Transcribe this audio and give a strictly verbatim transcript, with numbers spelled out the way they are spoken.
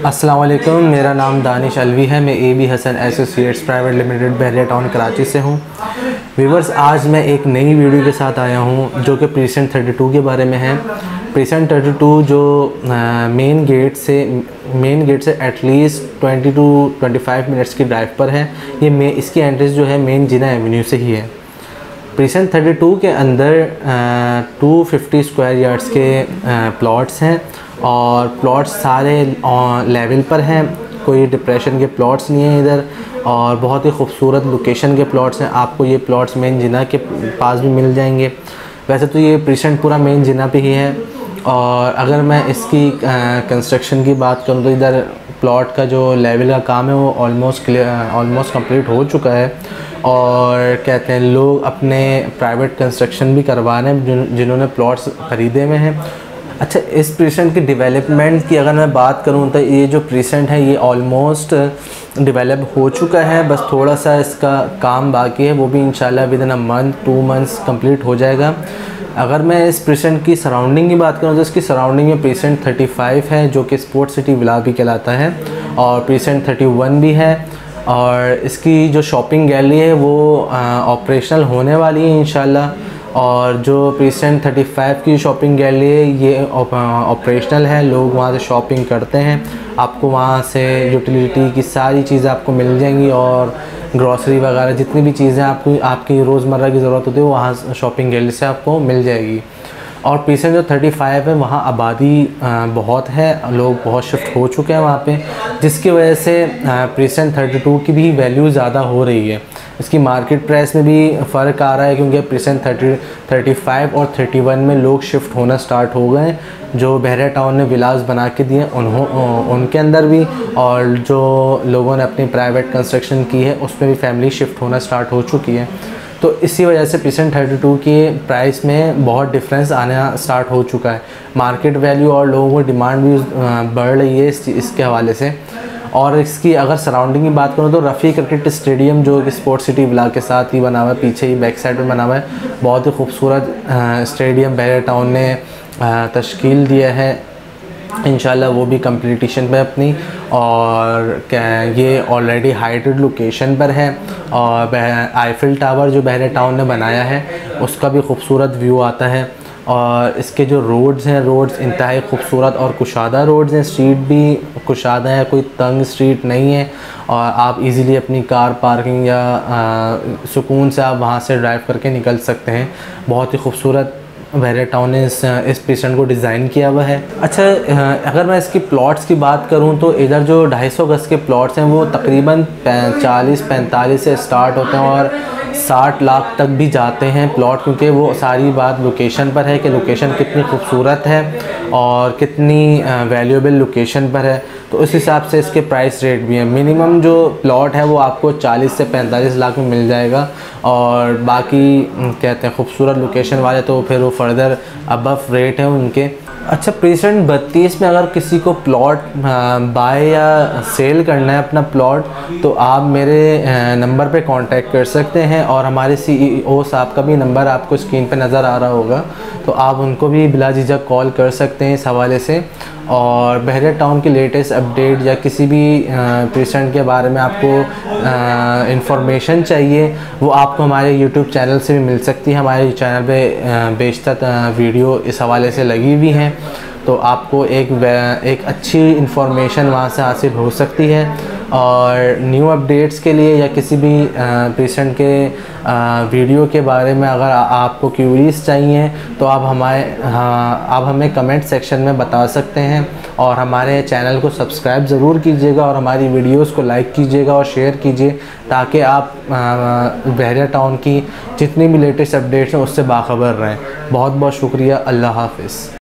अस्सलाम वालेकुम, मेरा नाम दानिश अलवी है। मैं A B Hasan associates private limited Bahria town Karachi से हूँ। व्यूवर्स, आज मैं एक नई वीडियो के साथ आया हूँ जो कि प्रीसेंट थर्टी टू के बारे में है। प्रीसेंट थर्टी टू जो मेन गेट से मेन गेट से at least twenty two twenty five minutes की ड्राइव पर है। ये मे इसकी एंट्रेंस जो है मेन जिना एवेन्यू से ही है। प्रीसेंट थर्टी टू के अंदर टू फिफ्टी स्क्वायर यार्ड्स के प्लॉट्स हैं और प्लॉट्स सारे लेवल पर हैं, कोई डिप्रेशन के प्लॉट्स नहीं हैं इधर, और बहुत ही खूबसूरत लोकेशन के प्लॉट्स हैं। आपको ये प्लॉट्स मेन जिना के पास भी मिल जाएंगे। वैसे तो ये प्रीसेंट पूरा मेन जिना पे ही है, और अगर मैं इसकी कंस्ट्रक्शन की बात करूँ तो इधर प्लॉट का जो लेवल का काम है वो ऑलमोस्ट ऑलमोस्ट कंप्लीट हो चुका है, और कहते हैं लोग अपने प्राइवेट कंस्ट्रक्शन भी करवा रहे हैं जिन, जिन्होंने प्लॉट्स ख़रीदे हुए हैं। अच्छा, इस प्रीसेंट की डेवलपमेंट की अगर मैं बात करूं तो ये जो प्रीसेंट है ये ऑलमोस्ट डेवलप हो चुका है, बस थोड़ा सा इसका काम बाकी है, वो भी इंशाल्लाह within a month two months complete हो जाएगा। अगर मैं इस प्रीसेंट की सराउंडिंग की बात करूं तो इसकी सराउंडिंग में प्रीसेंट थर्टी फाइव है जो कि स्पोर्ट सिटी विला भी कहलाता है, और प्रीसेंट थर्टी वन भी है, और इसकी जो शॉपिंग गैलरी है वो ऑपरेशनल होने वाली है इंशाल्लाह। और जो प्रीसेंट थर्टी फाइव की शॉपिंग गैलरी है ये ऑपरेशनल है, लोग वहाँ से शॉपिंग करते हैं। आपको वहाँ से यूटिलिटी की सारी चीज़ें आपको मिल जाएंगी, और ग्रॉसरी वगैरह जितनी भी चीज़ें आपको आपकी रोज़मर्रा की ज़रूरत होती है वो वहाँ शॉपिंग गैलरी से आपको मिल जाएगी। और प्रीसेंट जो थर्टी फाइव है वहाँ आबादी बहुत है, लोग बहुत शिफ्ट हो चुके हैं वहाँ पे, जिसकी वजह से प्रीसेंट थर्टी टू की भी वैल्यू ज़्यादा हो रही है। इसकी मार्केट प्राइस में भी फ़र्क आ रहा है, क्योंकि प्रीसेंट थर्टी थर्टी फाइव और थर्टी वन में लोग शिफ्ट होना स्टार्ट हो गए हैं। जो बहरिया टाउन ने विलास बना के दिए उन्हों उनके अंदर भी, और जो लोगों ने अपनी प्राइवेट कंस्ट्रक्शन की है उसमें भी फैमिली शिफ्ट होना स्टार्ट हो चुकी है। तो इसी वजह से प्रीसेंट थर्टी टू के प्राइस में बहुत डिफरेंस आना स्टार्ट हो चुका है। मार्केट वैल्यू और लोगों को डिमांड भी बढ़ रही है इस इसके हवाले से। और इसकी अगर सराउंडिंग की बात करूँ तो रफ़ी क्रिकेट स्टेडियम जो कि स्पोर्ट सिटी विला के साथ ही बना हुआ है, पीछे ही बैक साइड में बना हुआ है, बहुत ही खूबसूरत स्टेडियम बहरिया टाउन ने तश्कील दिया है। इंशाल्लाह वो भी कंप्लीटेशन पे अपनी, और ये ऑलरेडी हाइटेड लोकेशन पर है, और आईफिल टावर जो बहरिया टाउन ने बनाया है उसका भी खूबसूरत व्यू आता है। और इसके जो रोड्स हैं, रोड्स इंतहाई खूबसूरत और कुशादा रोड्स हैं, स्ट्रीट भी कुशादा है, कोई तंग स्ट्रीट नहीं है, और आप इजीली अपनी कार पार्किंग या सुकून से आप वहाँ से ड्राइव करके निकल सकते हैं। बहुत ही खूबसूरत बहरिया टाउन ने इस इस प्रीसेंट को डिज़ाइन किया हुआ है। अच्छा, अगर मैं इसकी प्लॉट्स की बात करूं तो इधर जो ढाई सौ गज़ के प्लॉट्स हैं वो तकरीबन चालीस पैंतालीस से स्टार्ट होते हैं और साठ लाख तक भी जाते हैं प्लॉट, क्योंकि वो सारी बात लोकेशन पर है कि लोकेशन कितनी खूबसूरत है और कितनी वैल्यूएबल लोकेशन पर है। तो उस हिसाब से इसके प्राइस रेट भी हैं। मिनिमम जो प्लॉट है वो आपको चालीस से पैंतालीस लाख में मिल जाएगा, और बाकी कहते हैं खूबसूरत लोकेशन वाले तो फिर वो फर्दर अबव रेट है उनके। अच्छा, प्रीसेंट बत्तीस में अगर किसी को प्लॉट बाय या सेल करना है अपना प्लॉट, तो आप मेरे नंबर पे कांटेक्ट कर सकते हैं, और हमारे सीईओ साहब का भी नंबर आपको स्क्रीन पे नज़र आ रहा होगा, तो आप उनको भी बिला झिझक कॉल कर सकते हैं इस हवाले से। और बहरिया टाउन की लेटेस्ट अपडेट या किसी भी प्रीसेंट के बारे में आपको इंफॉर्मेशन चाहिए वो आपको हमारे यूट्यूब चैनल से भी मिल सकती है। हमारे चैनल पे बेशतर वीडियो इस हवाले से लगी हुई हैं, तो आपको एक एक अच्छी इंफॉर्मेशन वहाँ से हासिल हो सकती है। और न्यू अपडेट्स के लिए या किसी भी प्रीसेंट के आ, वीडियो के बारे में अगर आ, आपको क्यूरीज चाहिए तो आप हमारे हाँ, आप हमें कमेंट सेक्शन में बता सकते हैं, और हमारे चैनल को सब्सक्राइब ज़रूर कीजिएगा, और हमारी वीडियोस को लाइक कीजिएगा और शेयर कीजिए, ताकि आप बहरिया टाउन की जितनी भी लेटेस्ट अपडेट्स हैं उससे बाखबर रहें। बहुत बहुत शुक्रिया। अल्लाह हाफ़िज़।